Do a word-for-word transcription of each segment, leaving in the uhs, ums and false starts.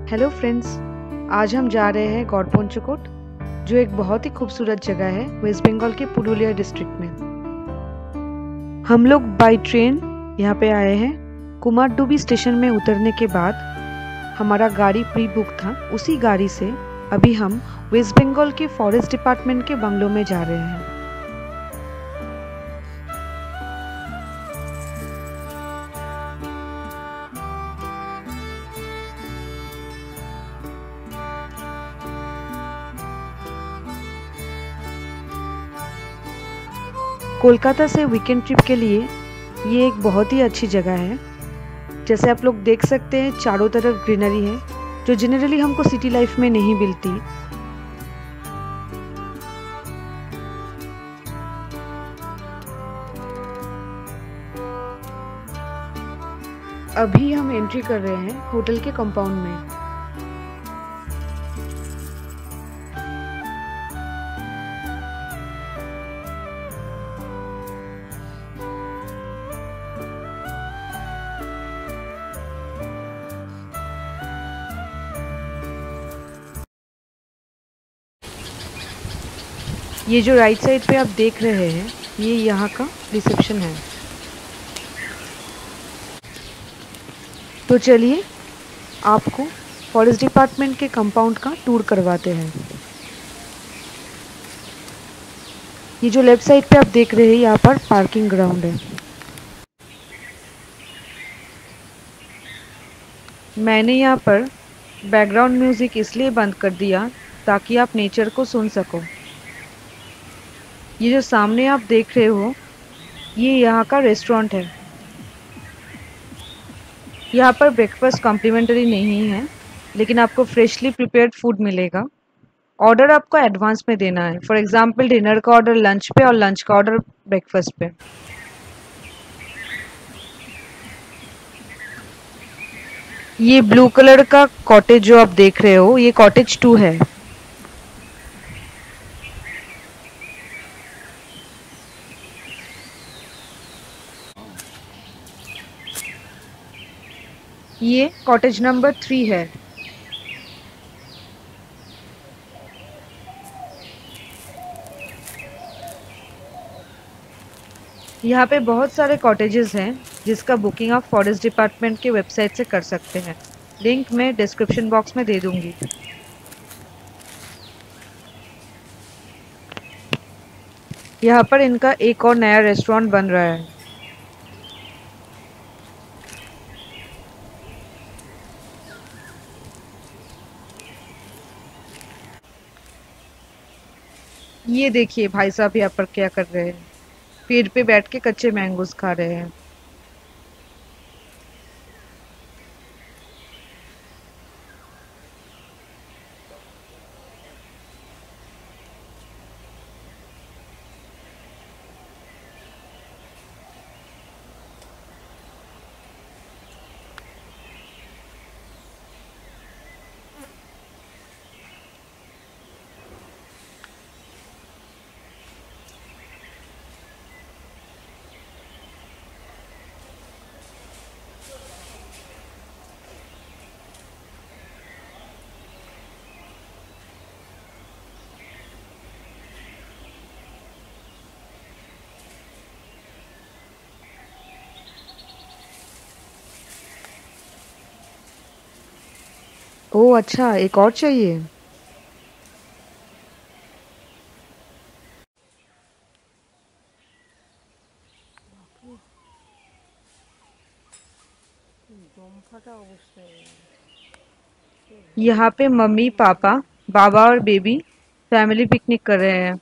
Hello friends, आज हम जा रहे हैं गौरपोंचकोट, जो एक बहुत ही खूबसूरत जगह है वेस्ट बंगाल के पुरुलिया डिस्ट्रिक्ट में। हम लोग बाय ट्रेन यहाँ पे आए हैं। कुमारडुबी स्टेशन में उतरने के बाद हमारा गाड़ी प्री बुक था। उसी गाड़ी से अभी हम वेस्ट बंगाल के फॉरेस्ट डिपार्टमेंट के बंगलों में जा रहे हैं। कोलकाता से वीकेंड ट्रिप के लिए ये एक बहुत ही अच्छी जगह है। जैसे आप लोग देख सकते हैं, चारों तरफ ग्रीनरी है, जो जनरली हमको सिटी लाइफ में नहीं मिलती। अभी हम एंट्री कर रहे हैं होटल के कंपाउंड में। ये जो राइट साइड पे आप देख रहे हैं, ये यहाँ का रिसेप्शन है। तो चलिए आपको फॉरेस्ट डिपार्टमेंट के कंपाउंड का टूर करवाते हैं। ये जो लेफ्ट साइड पे आप देख रहे हैं, यहाँ पर पार्किंग ग्राउंड है। मैंने यहाँ पर बैकग्राउंड म्यूजिक इसलिए बंद कर दिया ताकि आप नेचर को सुन सको। ये जो सामने आप देख रहे हो, ये यहाँ का रेस्टोरेंट है। यहाँ पर ब्रेकफास्ट कॉम्प्लीमेंट्री नहीं है, लेकिन आपको फ्रेशली प्रिपेयर्ड फूड मिलेगा। ऑर्डर आपको एडवांस में देना है। फॉर एग्जांपल, डिनर का ऑर्डर लंच पे और लंच का ऑर्डर ब्रेकफास्ट पे। ये ब्लू कलर का कॉटेज जो आप देख रहे हो, ये कॉटेज टू है। ये कॉटेज नंबर थ्री है। यहाँ पे बहुत सारे कॉटेजेस हैं, जिसका बुकिंग आप फॉरेस्ट डिपार्टमेंट के वेबसाइट से कर सकते हैं। लिंक मैं डिस्क्रिप्शन बॉक्स में दे दूंगी। यहाँ पर इनका एक और नया रेस्टोरेंट बन रहा है। ये देखिए भाई साहब यहाँ पर क्या कर रहे हैं। पेड़ पे बैठ के कच्चे मैंगोज खा रहे हैं। ओह अच्छा, एक और चाहिए। यहाँ पे मम्मी पापा, बाबा और बेबी फैमिली पिकनिक कर रहे हैं।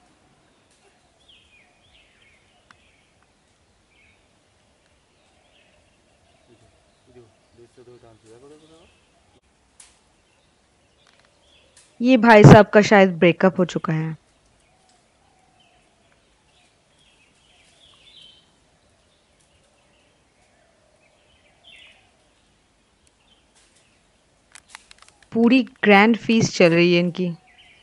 ये भाई साहब का शायद ब्रेकअप हो चुका है। पूरी ग्रैंड फीस चल रही है इनकी।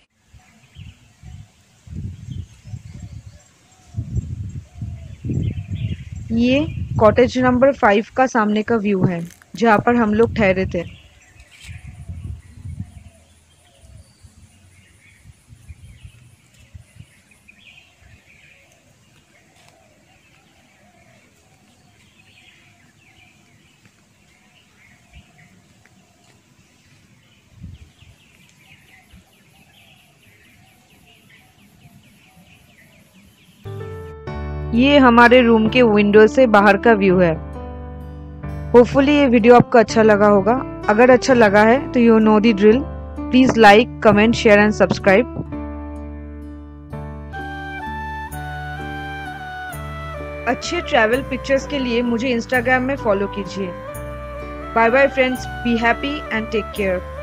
ये कॉटेज नंबर फाइव का सामने का व्यू है, जहाँ पर हम लोग ठहरे थे। ये हमारे रूम के विंडो से बाहर का व्यू है। होपफुली ये वीडियो आपको अच्छा लगा होगा। अगर अच्छा लगा है तो you know the drill, please like, comment, share and subscribe. अच्छे ट्रैवल पिक्चर्स के लिए मुझे इंस्टाग्राम में फॉलो कीजिए। Bye bye friends, be happy and take care.